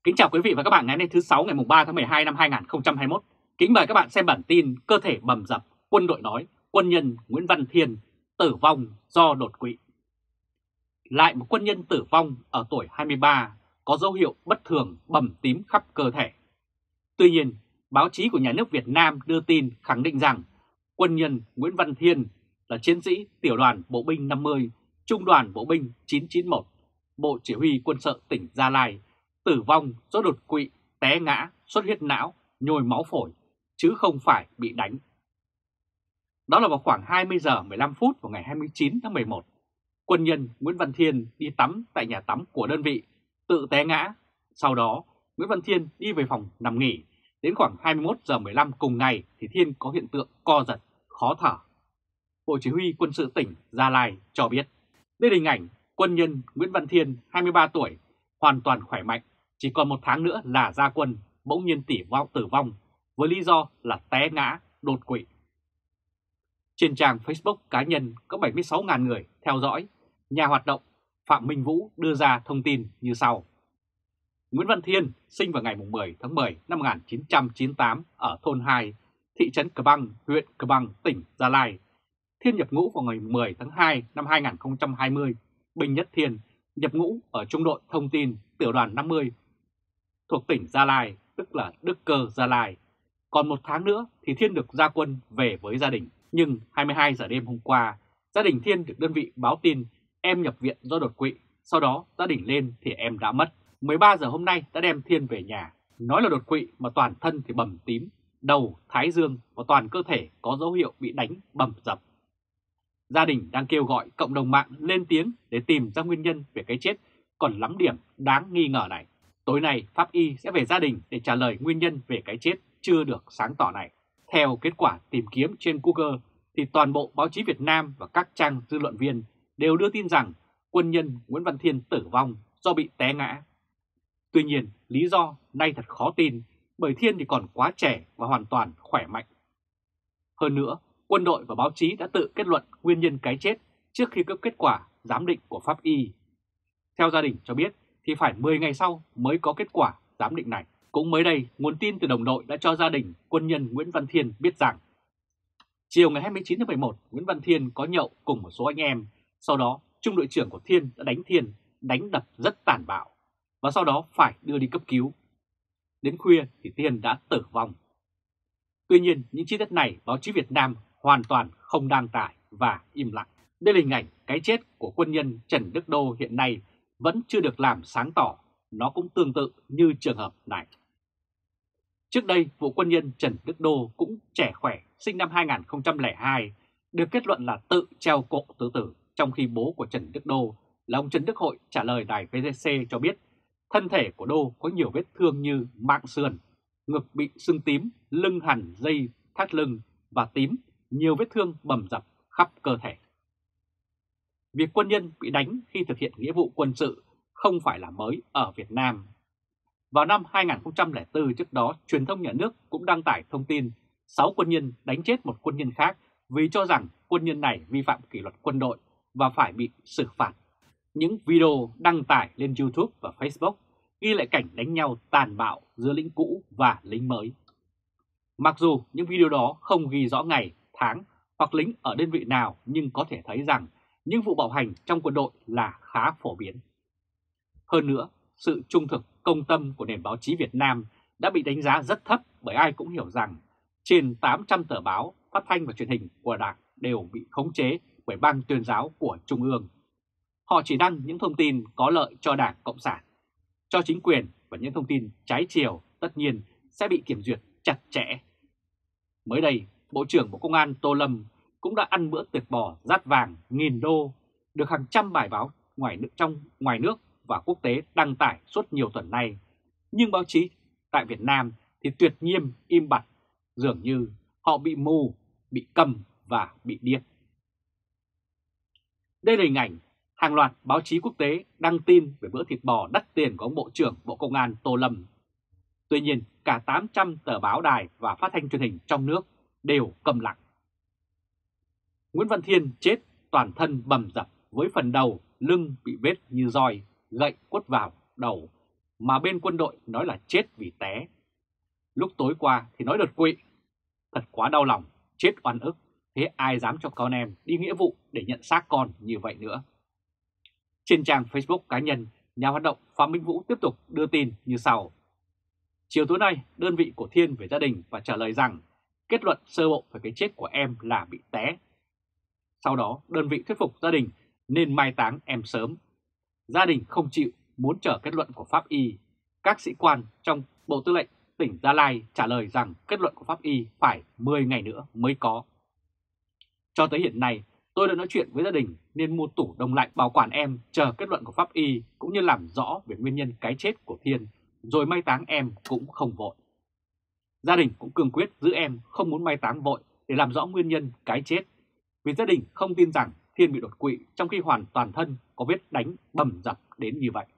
Kính chào quý vị và các bạn ngày hôm nay thứ 6 ngày 3 tháng 12 năm 2021. Kính mời các bạn xem bản tin cơ thể bầm dập, quân đội nói quân nhân Nguyễn Văn Thiên tử vong do đột quỵ. Lại một quân nhân tử vong ở tuổi 23 có dấu hiệu bất thường bầm tím khắp cơ thể. Tuy nhiên, báo chí của nhà nước Việt Nam đưa tin khẳng định rằng quân nhân Nguyễn Văn Thiên là chiến sĩ tiểu đoàn bộ binh 50, trung đoàn bộ binh 991, Bộ Chỉ huy Quân sự tỉnh Gia Lai tử vong do đột quỵ, té ngã, xuất huyết não, nhồi máu phổi, chứ không phải bị đánh. Đó là vào khoảng 20 giờ 15 phút vào ngày 29 tháng 11, quân nhân Nguyễn Văn Thiên đi tắm tại nhà tắm của đơn vị, tự té ngã. Sau đó, Nguyễn Văn Thiên đi về phòng nằm nghỉ. Đến khoảng 21 giờ 15 cùng ngày thì Thiên có hiện tượng co giật, khó thở. Bộ Chỉ huy Quân sự tỉnh Gia Lai cho biết, đây là hình ảnh quân nhân Nguyễn Văn Thiên, 23 tuổi, hoàn toàn khỏe mạnh, chỉ còn một tháng nữa là ra quân, bỗng nhiên tử vong với lý do là té ngã, đột quỵ. Trên trang Facebook cá nhân có 76.000 người theo dõi, nhà hoạt động Phạm Minh Vũ đưa ra thông tin như sau. Nguyễn Văn Thiên sinh vào ngày 10 tháng 10 năm 1998 ở thôn 2, thị trấn Cờ Băng, huyện Cờ Băng, tỉnh Gia Lai. Thiên nhập ngũ vào ngày 10 tháng 2 năm 2020, binh nhất Thiên nhập ngũ ở trung đội thông tin tiểu đoàn 50 thuộc tỉnh Gia Lai, tức là Đức Cơ Gia Lai. Còn một tháng nữa thì Thiên được ra quân về với gia đình. Nhưng 22 giờ đêm hôm qua, gia đình Thiên được đơn vị báo tin em nhập viện do đột quỵ. Sau đó gia đình lên thì em đã mất. 13 giờ hôm nay đã đem Thiên về nhà. Nói là đột quỵ mà toàn thân thì bầm tím, đầu, thái dương và toàn cơ thể có dấu hiệu bị đánh bầm dập. Gia đình đang kêu gọi cộng đồng mạng lên tiếng để tìm ra nguyên nhân về cái chết còn lắm điểm đáng nghi ngờ này. Tối nay, Pháp Y sẽ về gia đình để trả lời nguyên nhân về cái chết chưa được sáng tỏ này. Theo kết quả tìm kiếm trên Google, thì toàn bộ báo chí Việt Nam và các trang dư luận viên đều đưa tin rằng quân nhân Nguyễn Văn Thiên tử vong do bị té ngã. Tuy nhiên, lý do nay thật khó tin bởi Thiên thì còn quá trẻ và hoàn toàn khỏe mạnh. Hơn nữa, quân đội và báo chí đã tự kết luận nguyên nhân cái chết trước khi có kết quả giám định của Pháp Y. Theo gia đình cho biết thì phải 10 ngày sau mới có kết quả giám định này. Cũng mới đây, nguồn tin từ đồng đội đã cho gia đình quân nhân Nguyễn Văn Thiên biết rằng chiều ngày 29 tháng 11, Nguyễn Văn Thiên có nhậu cùng một số anh em. Sau đó, trung đội trưởng của Thiên đã đánh Thiên, đánh đập rất tàn bạo và sau đó phải đưa đi cấp cứu. Đến khuya thì Thiên đã tử vong. Tuy nhiên, những chi tiết này báo chí Việt Nam hoàn toàn không đăng tải và im lặng. Đây là hình ảnh cái chết của quân nhân Trần Đức Đô hiện nay vẫn chưa được làm sáng tỏ, nó cũng tương tự như trường hợp này. Trước đây, vụ quân nhân Trần Đức Đô cũng trẻ khỏe, sinh năm 2002, được kết luận là tự treo cổ tự tử, trong khi bố của Trần Đức Đô là ông Trần Đức Hội trả lời đài VTC cho biết thân thể của Đô có nhiều vết thương như mạng sườn, ngực bị sưng tím, lưng hằn dây thắt lưng và tím, nhiều vết thương bầm dập khắp cơ thể. Việc quân nhân bị đánh khi thực hiện nghĩa vụ quân sự không phải là mới ở Việt Nam. Vào năm 2004 trước đó, truyền thông nhà nước cũng đăng tải thông tin 6 quân nhân đánh chết một quân nhân khác vì cho rằng quân nhân này vi phạm kỷ luật quân đội và phải bị xử phạt. Những video đăng tải lên YouTube và Facebook ghi lại cảnh đánh nhau tàn bạo giữa lính cũ và lính mới. Mặc dù những video đó không ghi rõ ngày, tháng hoặc lính ở đơn vị nào, nhưng có thể thấy rằng những vụ bạo hành trong quân đội là khá phổ biến. Hơn nữa, sự trung thực, công tâm của nền báo chí Việt Nam đã bị đánh giá rất thấp bởi ai cũng hiểu rằng trên 800 tờ báo, phát thanh và truyền hình của Đảng đều bị khống chế bởi Ban Tuyên giáo của Trung ương. Họ chỉ đăng những thông tin có lợi cho Đảng Cộng sản, cho chính quyền, và những thông tin trái chiều tất nhiên sẽ bị kiểm duyệt chặt chẽ. Mới đây, Bộ trưởng Bộ Công an Tô Lâm cũng đã ăn bữa tiệc bò rát vàng nghìn đô, được hàng trăm bài báo ngoài nước và quốc tế đăng tải suốt nhiều tuần nay. Nhưng báo chí tại Việt Nam thì tuyệt nhiên im bặt, dường như họ bị mù, bị câm và bị điếc. Đây là hình ảnh hàng loạt báo chí quốc tế đăng tin về bữa thịt bò đắt tiền của ông Bộ trưởng Bộ Công an Tô Lâm. Tuy nhiên, cả 800 tờ báo đài và phát thanh truyền hình trong nước đều câm lặng. Nguyễn Văn Thiên chết toàn thân bầm dập với phần đầu, lưng bị vết như roi, gậy quất vào đầu mà bên quân đội nói là chết vì té. Lúc tối qua thì nói đột quỵ. Thật quá đau lòng, chết oan ức, thế ai dám cho con em đi nghĩa vụ để nhận xác con như vậy nữa. Trên trang Facebook cá nhân, nhà hoạt động Phạm Minh Vũ tiếp tục đưa tin như sau. Chiều tối nay, đơn vị của Thiên về gia đình và trả lời rằng kết luận sơ bộ về cái chết của em là bị té. Sau đó, đơn vị thuyết phục gia đình nên mai táng em sớm. Gia đình không chịu, muốn chờ kết luận của pháp y. Các sĩ quan trong Bộ Tư lệnh tỉnh Gia Lai trả lời rằng kết luận của pháp y phải 10 ngày nữa mới có. Cho tới hiện nay, tôi đã nói chuyện với gia đình nên mua tủ đông lạnh bảo quản em chờ kết luận của pháp y cũng như làm rõ về nguyên nhân cái chết của Thiên, rồi mai táng em cũng không vội. Gia đình cũng cương quyết giữ em không muốn mai táng vội để làm rõ nguyên nhân cái chết, vì gia đình không tin rằng Thiên bị đột quỵ trong khi hoàn toàn thân có vết đánh bầm dập đến như vậy.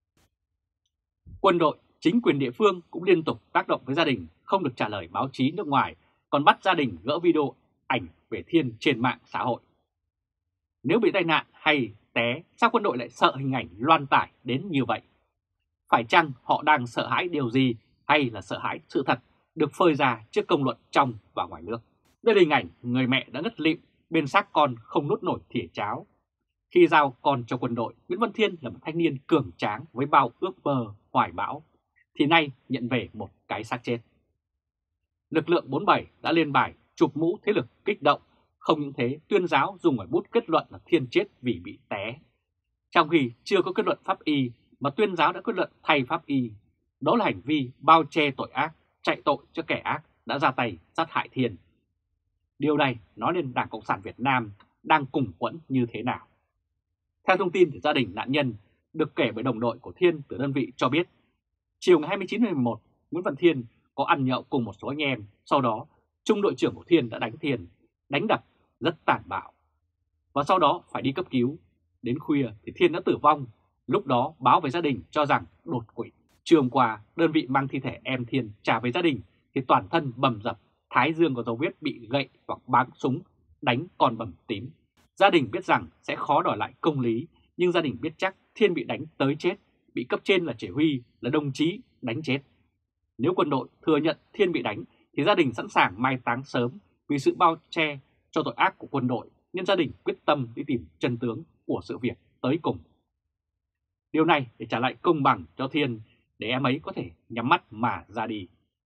Quân đội, chính quyền địa phương cũng liên tục tác động với gia đình không được trả lời báo chí nước ngoài, còn bắt gia đình gỡ video ảnh về Thiên trên mạng xã hội. Nếu bị tai nạn hay té, sao quân đội lại sợ hình ảnh loan tải đến như vậy? Phải chăng họ đang sợ hãi điều gì hay là sợ hãi sự thật được phơi ra trước công luận trong và ngoài nước? Đây là hình ảnh người mẹ đã ngất lịm bên xác con không nuốt nổi thìa cháo. Khi giao con cho quân đội, Nguyễn Văn Thiên là một thanh niên cường tráng với bao ước mơ hoài bão, thì nay nhận về một cái xác chết. Lực lượng 47 đã lên bài chụp mũ thế lực kích động, không những thế tuyên giáo dùng ngòi bút kết luận là Thiên chết vì bị té. Trong khi chưa có kết luận pháp y mà tuyên giáo đã kết luận thay pháp y, đó là hành vi bao che tội ác, chạy tội cho kẻ ác đã ra tay sát hại Thiên. Điều này nói lên Đảng Cộng sản Việt Nam đang cùng quẫn như thế nào. Theo thông tin từ gia đình nạn nhân được kể bởi đồng đội của Thiên từ đơn vị cho biết, chiều ngày 29 tháng 11, Nguyễn Văn Thiên có ăn nhậu cùng một số anh em, sau đó trung đội trưởng của Thiên đã đánh Thiên, đánh đập rất tàn bạo. Và sau đó phải đi cấp cứu. Đến khuya thì Thiên đã tử vong, lúc đó báo với gia đình cho rằng đột quỵ. Trưa hôm qua, đơn vị mang thi thể em Thiên trả về gia đình thì toàn thân bầm dập, thái dương có dấu vết bị gậy hoặc báng súng, đánh còn bầm tím. Gia đình biết rằng sẽ khó đòi lại công lý, nhưng gia đình biết chắc Thiên bị đánh tới chết, bị cấp trên là chỉ huy, là đồng chí đánh chết. Nếu quân đội thừa nhận Thiên bị đánh thì gia đình sẵn sàng mai táng sớm vì sự bao che cho tội ác của quân đội, nên gia đình quyết tâm đi tìm chân tướng của sự việc tới cùng. Điều này để trả lại công bằng cho Thiên, để em ấy có thể nhắm mắt mà ra đi.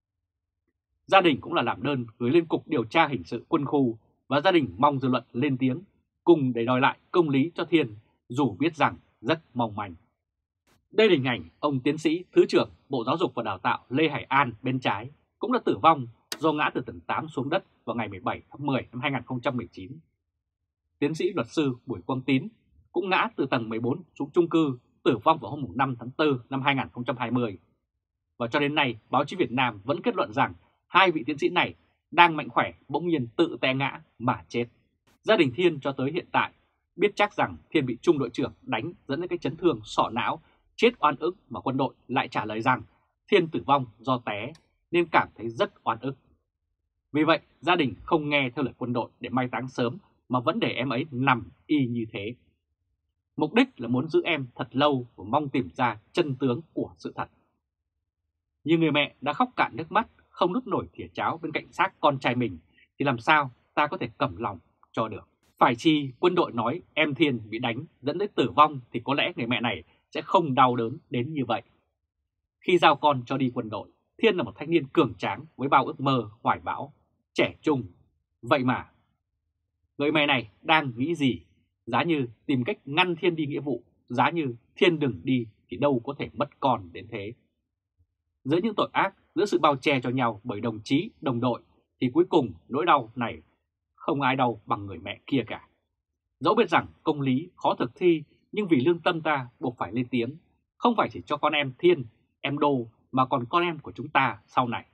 Gia đình cũng là làm đơn gửi lên Cục Điều tra Hình sự Quân khu và gia đình mong dư luận lên tiếng cùng để đòi lại công lý cho Thiên, dù biết rằng rất mong manh. Đây là hình ảnh ông tiến sĩ Thứ trưởng Bộ Giáo dục và Đào tạo Lê Hải An bên trái cũng đã tử vong do ngã từ tầng 8 xuống đất vào ngày 17 tháng 10 năm 2019. Tiến sĩ luật sư Bùi Quang Tín cũng ngã từ tầng 14 xuống chung cư, tử vong vào hôm 5 tháng 4 năm 2020. Và cho đến nay, báo chí Việt Nam vẫn kết luận rằng hai vị tiến sĩ này đang mạnh khỏe bỗng nhiên tự té ngã mà chết. Gia đình Thiên cho tới hiện tại biết chắc rằng Thiên bị trung đội trưởng đánh dẫn đến cái chấn thương sọ não, chết oan ức, mà quân đội lại trả lời rằng Thiên tử vong do té nên cảm thấy rất oan ức. Vì vậy, gia đình không nghe theo lời quân đội để mai táng sớm mà vẫn để em ấy nằm y như thế. Mục đích là muốn giữ em thật lâu và mong tìm ra chân tướng của sự thật. Như người mẹ đã khóc cạn nước mắt, không nuốt nổi thìa cháo bên cạnh xác con trai mình, thì làm sao ta có thể cầm lòng cho được. Phải chi quân đội nói em Thiên bị đánh dẫn đến tử vong thì có lẽ người mẹ này sẽ không đau đớn đến như vậy. Khi giao con cho đi quân đội, Thiên là một thanh niên cường tráng với bao ước mơ hoài bão, trẻ trung. Vậy mà người mẹ này đang nghĩ gì? Giá như tìm cách ngăn Thiên đi nghĩa vụ, giá như Thiên đừng đi thì đâu có thể mất con đến thế. Giữa những tội ác, giữa sự bao che cho nhau bởi đồng chí, đồng đội, thì cuối cùng nỗi đau này không ai đau bằng người mẹ kia cả. Dẫu biết rằng công lý khó thực thi, nhưng vì lương tâm ta buộc phải lên tiếng, không phải chỉ cho con em Thiên, em Đô, mà còn con em của chúng ta sau này.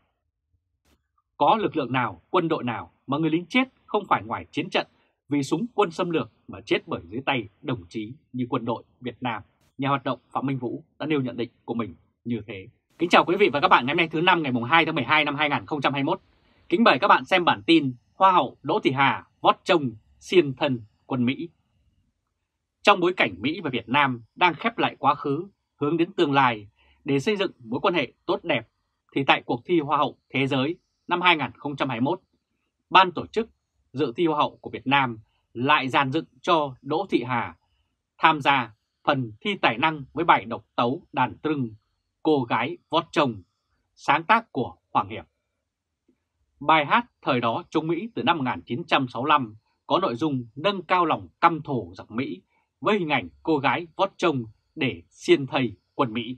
Có lực lượng nào, quân đội nào mà người lính chết không phải ngoài chiến trận vì súng quân xâm lược mà chết bởi dưới tay đồng chí như quân đội Việt Nam? Nhà hoạt động Phạm Minh Vũ đã nêu nhận định của mình như thế. Kính chào quý vị và các bạn ngày hôm nay thứ Năm ngày 2 tháng 12 năm 2021. Kính mời các bạn xem bản tin Hoa hậu Đỗ Thị Hà vót chồng xiên thân quân Mỹ. Trong bối cảnh Mỹ và Việt Nam đang khép lại quá khứ, hướng đến tương lai, Để xây dựng mối quan hệ tốt đẹp thì tại cuộc thi Hoa hậu Thế giới năm 2021, ban tổ chức dự thi Hoa hậu của Việt Nam lại dàn dựng cho Đỗ Thị Hà tham gia phần thi tài năng với bài độc tấu đàn trưng Cô gái vót trông, sáng tác của Hoàng Hiệp. Bài hát thời đó chống Mỹ từ năm 1965 có nội dung nâng cao lòng căm thù giặc Mỹ với hình ảnh cô gái vót trông để xiên thây quân Mỹ.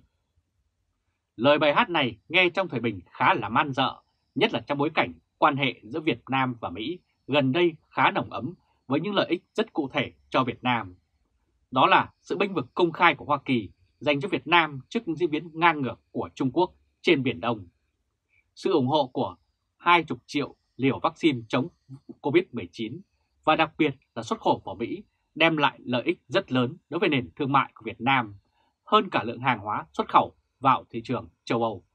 Lời bài hát này nghe trong thời bình khá là man rợ, nhất là trong bối cảnh quan hệ giữa Việt Nam và Mỹ gần đây khá nồng ấm với những lợi ích rất cụ thể cho Việt Nam. Đó là sự bênh vực công khai của Hoa Kỳ dành cho Việt Nam trước những diễn biến ngang ngược của Trung Quốc trên Biển Đông, sự ủng hộ của 20 triệu liều vaccine chống COVID-19 và đặc biệt là xuất khẩu vào Mỹ đem lại lợi ích rất lớn đối với nền thương mại của Việt Nam, hơn cả lượng hàng hóa xuất khẩu vào thị trường châu Âu.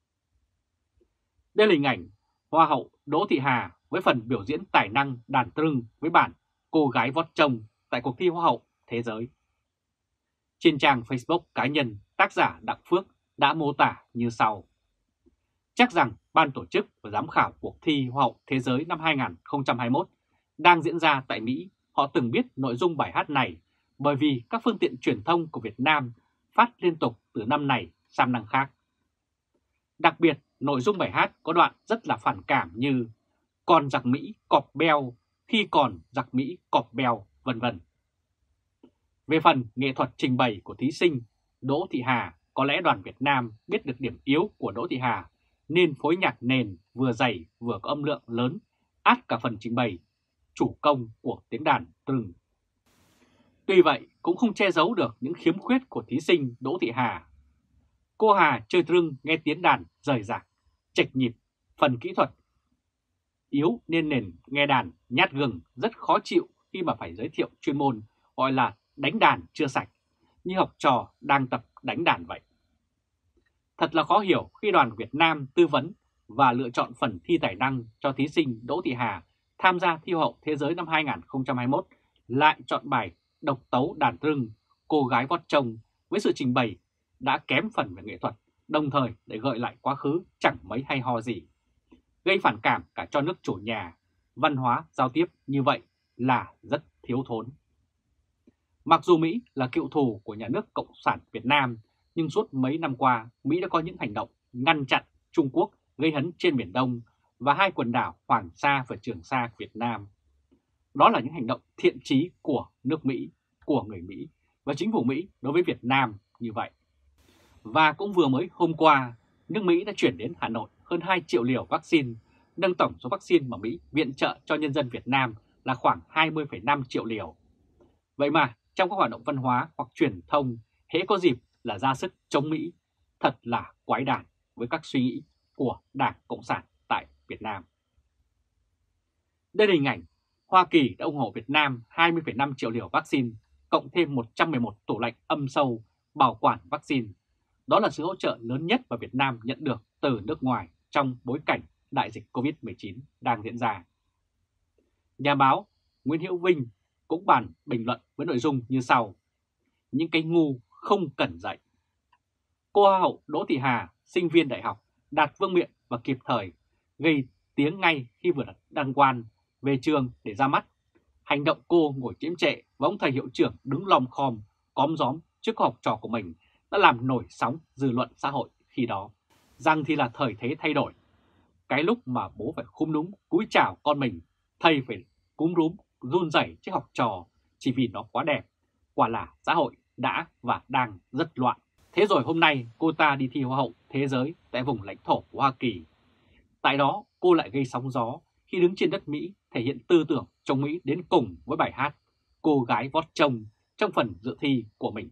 Đây là hình ảnh Hoa hậu Đỗ Thị Hà với phần biểu diễn tài năng đàn trưng với bản Cô gái vót trông tại cuộc thi Hoa hậu Thế giới. Trên trang Facebook cá nhân, tác giả Đặng Phước đã mô tả như sau. Chắc rằng ban tổ chức và giám khảo cuộc thi Hoa hậu Thế giới năm 2021 đang diễn ra tại Mỹ, họ từng biết nội dung bài hát này bởi vì các phương tiện truyền thông của Việt Nam phát liên tục từ năm này sang năm khác. Đặc biệt, nội dung bài hát có đoạn rất là phản cảm như còn giặc Mỹ cọp beo, khi còn giặc Mỹ cọp beo, vân vân. Về phần nghệ thuật trình bày của thí sinh Đỗ Thị Hà, có lẽ đoàn Việt Nam biết được điểm yếu của Đỗ Thị Hà nên phối nhạc nền vừa dày vừa có âm lượng lớn, át cả phần trình bày chủ công của tiếng đàn trưng. Tuy vậy cũng không che giấu được những khiếm khuyết của thí sinh Đỗ Thị Hà. Cô Hà chơi trưng nghe tiếng đàn rời rạc, chệch nhịp, phần kỹ thuật yếu nên nền nghe đàn nhát gừng rất khó chịu khi mà phải giới thiệu chuyên môn gọi là đánh đàn chưa sạch, như học trò đang tập đánh đàn vậy. Thật là khó hiểu khi đoàn Việt Nam tư vấn và lựa chọn phần thi tài năng cho thí sinh Đỗ Thị Hà tham gia thi Hoa hậu Thế giới năm 2021 lại chọn bài độc tấu đàn trưng Cô gái vót trông với sự trình bày đã kém phần về nghệ thuật, đồng thời để gợi lại quá khứ chẳng mấy hay ho gì, gây phản cảm cả cho nước chủ nhà. Văn hóa giao tiếp như vậy là rất thiếu thốn. Mặc dù Mỹ là cựu thù của nhà nước Cộng sản Việt Nam, nhưng suốt mấy năm qua Mỹ đã có những hành động ngăn chặn Trung Quốc gây hấn trên Biển Đông và hai quần đảo Hoàng Sa và Trường Sa của Việt Nam. Đó là những hành động thiện chí của nước Mỹ, của người Mỹ và chính phủ Mỹ đối với Việt Nam như vậy. Và cũng vừa mới hôm qua, nước Mỹ đã chuyển đến Hà Nội hơn 2 triệu liều vaccine, nâng tổng số vaccine mà Mỹ viện trợ cho nhân dân Việt Nam là khoảng 20,5 triệu liều. Vậy mà trong các hoạt động văn hóa hoặc truyền thông, hễ có dịp là ra sức chống Mỹ, thật là quái đản với các suy nghĩ của Đảng Cộng sản tại Việt Nam. Đây là hình ảnh Hoa Kỳ đã ủng hộ Việt Nam 20,5 triệu liều vaccine, cộng thêm 111 tủ lạnh âm sâu bảo quản vaccine. Đó là sự hỗ trợ lớn nhất mà Việt Nam nhận được từ nước ngoài trong bối cảnh đại dịch COVID-19 đang diễn ra. Nhà báo Nguyễn Hữu Vinh cũng bàn bình luận với nội dung như sau. Những cái ngu không cần dạy. Cô Hoa hậu Đỗ Thị Hà, sinh viên đại học, đạt vương miện và kịp thời, gây tiếng ngay khi vừa đăng quang về trường để ra mắt. Hành động cô ngồi chiếm trệ và ông thầy hiệu trưởng đứng lom khom, cóm gióm trước học trò của mình đã làm nổi sóng dư luận xã hội khi đó. Rằng thì là thời thế thay đổi. Cái lúc mà bố phải khúm núm cúi chào con mình, thầy phải cúm rúm run rẩy trước học trò chỉ vì nó quá đẹp. Quả là xã hội đã và đang rất loạn. Thế rồi hôm nay cô ta đi thi Hoa hậu Thế giới tại vùng lãnh thổ của Hoa Kỳ. Tại đó cô lại gây sóng gió khi đứng trên đất Mỹ thể hiện tư tưởng chống Mỹ đến cùng với bài hát Cô gái vót trông trong phần dự thi của mình.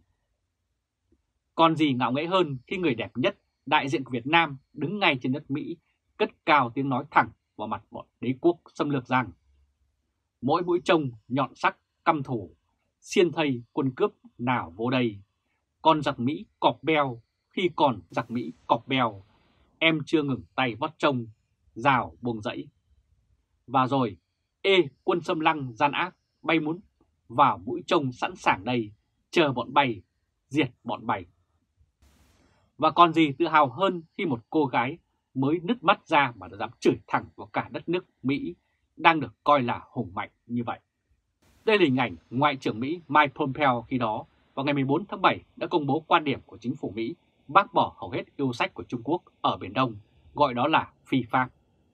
Còn gì ngạo nghễ hơn khi người đẹp nhất đại diện của Việt Nam đứng ngay trên đất Mỹ cất cao tiếng nói thẳng vào mặt bọn đế quốc xâm lược rằng mỗi mũi trông nhọn sắc căm thù, xiên thây quân cướp nào vô đây. Con giặc Mỹ cọp beo, khi còn giặc Mỹ cọp beo, em chưa ngừng tay vót trông, rào buông dẫy. Và rồi, quân xâm lăng gian ác bay muốn vào mũi trông sẵn sàng đây, chờ bọn bay, diệt bọn bay. Và còn gì tự hào hơn khi một cô gái mới nứt mắt ra mà đã dám chửi thẳng vào cả đất nước Mỹ đang được coi là hùng mạnh như vậy. Đây là hình ảnh Ngoại trưởng Mỹ Mike Pompeo khi đó vào ngày 14 tháng 7 đã công bố quan điểm của chính phủ Mỹ bác bỏ hầu hết yêu sách của Trung Quốc ở Biển Đông, gọi đó là phi pháp.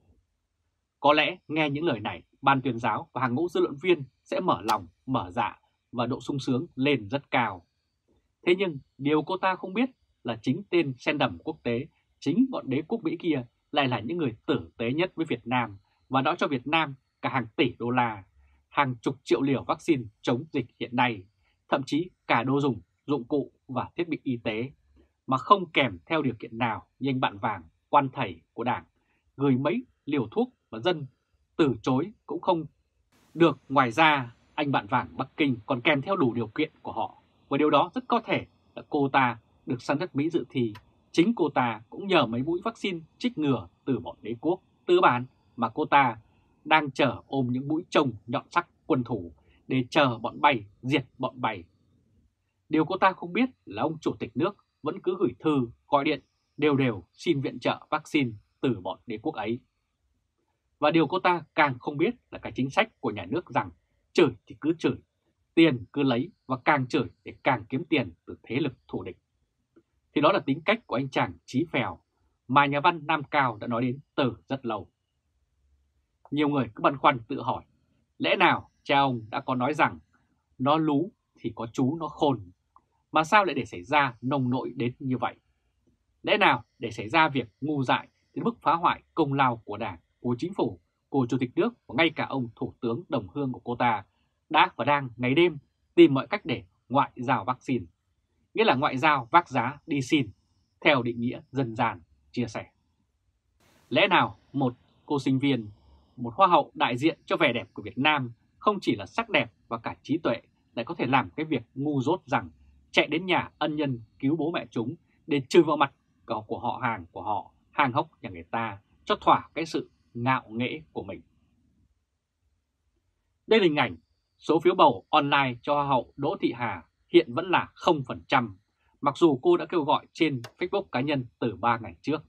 Có lẽ nghe những lời này, ban tuyên giáo và hàng ngũ dư luận viên sẽ mở lòng, mở dạ và độ sung sướng lên rất cao. Thế nhưng điều cô ta không biết là chính tên sen đầm quốc tế, chính bọn đế quốc Mỹ kia lại là những người tử tế nhất với Việt Nam và đã cho Việt Nam cả hàng tỷ đô la, hàng chục triệu liều vaccine chống dịch hiện nay, thậm chí cả đồ dùng, dụng cụ và thiết bị y tế, mà không kèm theo điều kiện nào như anh bạn Vàng, quan thầy của Đảng, gửi mấy liều thuốc và dân từ chối cũng không được. Ngoài ra, anh bạn Vàng Bắc Kinh còn kèm theo đủ điều kiện của họ, và điều đó rất có thể là cô ta được sang đất Mỹ dự thi. Chính cô ta cũng nhờ mấy mũi vaccine trích ngừa từ bọn đế quốc tư bản mà cô ta đang chờ ôm những mũi trông nhọn sắc quân thủ để chờ bọn bay diệt bọn bay. Điều cô ta không biết là ông chủ tịch nước vẫn cứ gửi thư, gọi điện đều xin viện trợ vaccine từ bọn đế quốc ấy. Và điều cô ta càng không biết là cái chính sách của nhà nước rằng chửi thì cứ chửi, tiền cứ lấy và càng chửi để càng kiếm tiền từ thế lực thù địch. Thì đó là tính cách của anh chàng Chí Phèo mà nhà văn Nam Cao đã nói đến từ rất lâu. Nhiều người cứ băn khoăn tự hỏi, lẽ nào cha ông đã có nói rằng nó lú thì có chú nó khôn, mà sao lại để xảy ra nông nỗi đến như vậy? Lẽ nào để xảy ra việc ngu dại đến mức phá hoại công lao của Đảng, của Chính phủ, của Chủ tịch nước và ngay cả ông Thủ tướng đồng hương của cô ta đã và đang ngày đêm tìm mọi cách để ngoại giao vaccine, nghĩa là ngoại giao vác giá đi xin, theo định nghĩa dân gian chia sẻ. Lẽ nào một cô sinh viên, một hoa hậu đại diện cho vẻ đẹp của Việt Nam không chỉ là sắc đẹp và cả trí tuệ lại có thể làm cái việc ngu dốt rằng chạy đến nhà ân nhân cứu bố mẹ chúng để chửi vào mặt của họ hàng hốc nhà người ta cho thỏa cái sự ngạo nghễ của mình. Đây là hình ảnh số phiếu bầu online cho Hoa hậu Đỗ Thị Hà hiện vẫn là 0%, mặc dù cô đã kêu gọi trên Facebook cá nhân từ 3 ngày trước.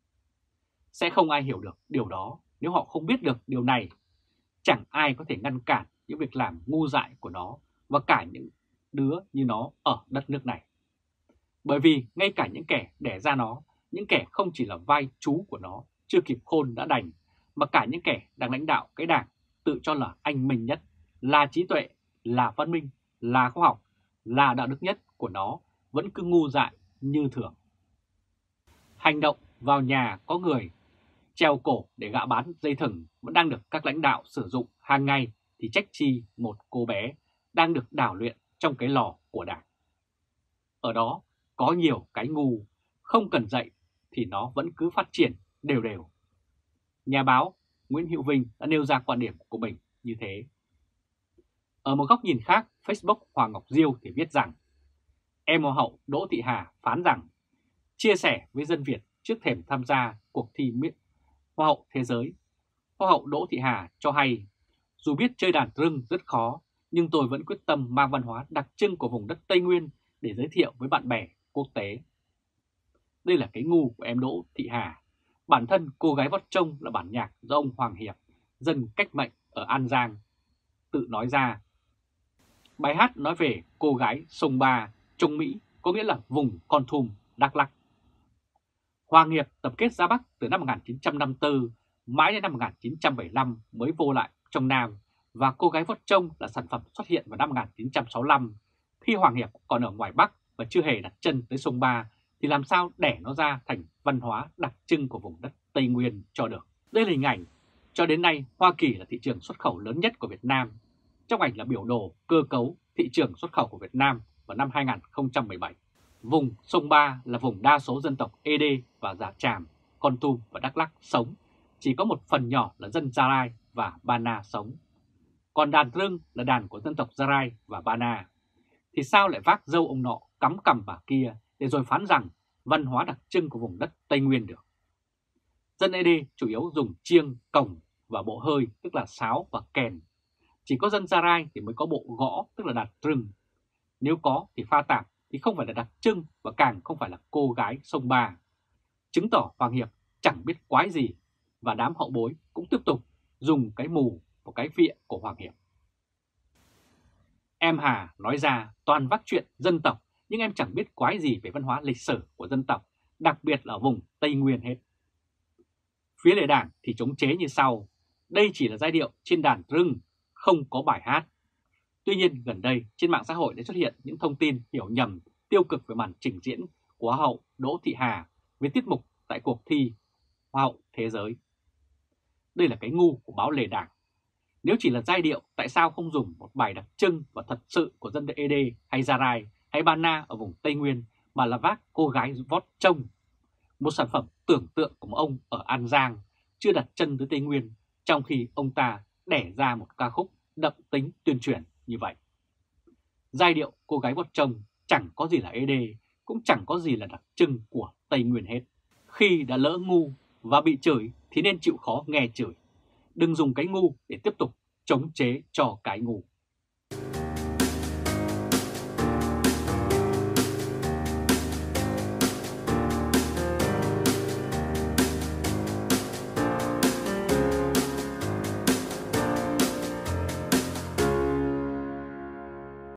Sẽ không ai hiểu được điều đó nếu họ không biết được điều này. Chẳng ai có thể ngăn cản những việc làm ngu dại của nó và cả những đứa như nó ở đất nước này. Bởi vì ngay cả những kẻ đẻ ra nó, những kẻ không chỉ là vai chú của nó, chưa kịp khôn đã đành, mà cả những kẻ đang lãnh đạo cái đảng tự cho là anh minh nhất, là trí tuệ, là văn minh, là khoa học, là đạo đức nhất của nó vẫn cứ ngu dại như thường. Hành động vào nhà có người treo cổ để gạ bán dây thừng vẫn đang được các lãnh đạo sử dụng hàng ngày thì trách chi một cô bé đang được đào luyện trong cái lò của Đảng. Ở đó có nhiều cái ngu, không cần dạy thì nó vẫn cứ phát triển đều. Nhà báo Nguyễn Hữu Vinh đã nêu ra quan điểm của mình như thế. Ở một góc nhìn khác, Facebook Hoàng Ngọc Diêu thì viết rằng em Hoa hậu Đỗ Thị Hà phán rằng chia sẻ với dân Việt trước thềm tham gia cuộc thi Hoa hậu Thế giới. Hoa hậu Đỗ Thị Hà cho hay, dù biết chơi đàn rưng rất khó, nhưng tôi vẫn quyết tâm mang văn hóa đặc trưng của vùng đất Tây Nguyên để giới thiệu với bạn bè quốc tế. Đây là cái ngu của em Đỗ Thị Hà. Bản thân cô gái vót trông là bản nhạc do ông Hoàng Hiệp, dân cách mệnh ở An Giang, tự nói ra. Bài hát nói về cô gái sông Ba, Trung Mỹ, có nghĩa là vùng Kon Tum, Đắk Lắk. Hoàng Hiệp tập kết ra Bắc từ năm 1954, mãi đến năm 1975 mới vô lại trong Nam, và cô gái vót trông là sản phẩm xuất hiện vào năm 1965. Khi Hoàng Hiệp còn ở ngoài Bắc và chưa hề đặt chân tới sông Ba, thì làm sao đẻ nó ra thành văn hóa đặc trưng của vùng đất Tây Nguyên cho được. Đây là hình ảnh. Cho đến nay, Hoa Kỳ là thị trường xuất khẩu lớn nhất của Việt Nam. Trong ảnh là biểu đồ cơ cấu thị trường xuất khẩu của Việt Nam vào năm 2017. Vùng sông Ba là vùng đa số dân tộc Ede và Dã Tràm, Kon Tum và Đắk Lắk sống. Chỉ có một phần nhỏ là dân Gia Rai và Ba Na sống. Còn đàn rưng là đàn của dân tộc Gia Rai và Ba Na. Thì sao lại vác dâu ông nọ cắm cằm bà kia để rồi phán rằng văn hóa đặc trưng của vùng đất Tây Nguyên được? Dân Ede chủ yếu dùng chiêng, cồng và bộ hơi, tức là sáo và kèn. Chỉ có dân Gia Rai thì mới có bộ gõ, tức là đàn rưng. Nếu có thì pha tạp thì không phải là đặc trưng và càng không phải là cô gái sông Ba. Chứng tỏ Hoàng Hiệp chẳng biết quái gì và đám hậu bối cũng tiếp tục dùng cái mù và cái vịa của Hoàng Hiệp. Em Hà nói ra toàn vác chuyện dân tộc nhưng em chẳng biết quái gì về văn hóa lịch sử của dân tộc, đặc biệt là ở vùng Tây Nguyên hết. Phía lề đảng thì chống chế như sau, đây chỉ là giai điệu trên đàn rưng, không có bài hát. Tuy nhiên gần đây trên mạng xã hội đã xuất hiện những thông tin hiểu nhầm tiêu cực về màn trình diễn của Hoa hậu Đỗ Thị Hà với tiết mục tại cuộc thi Hoa hậu Thế giới. Đây là cái ngu của báo lề đảng. Nếu chỉ là giai điệu, tại sao không dùng một bài đặc trưng và thật sự của dân Ede hay Gia Rai hay Ba Na ở vùng Tây Nguyên mà là vác cô gái vót trông, một sản phẩm tưởng tượng của một ông ở An Giang chưa đặt chân tới Tây Nguyên, trong khi ông ta đẻ ra một ca khúc đậm tính tuyên truyền như vậy. Giai điệu cô gái vót trông chẳng có gì là Ede, cũng chẳng có gì là đặc trưng của Tây Nguyên hết. Khi đã lỡ ngu và bị chửi thì nên chịu khó nghe chửi. Đừng dùng cái ngu để tiếp tục chống chế cho cái ngu.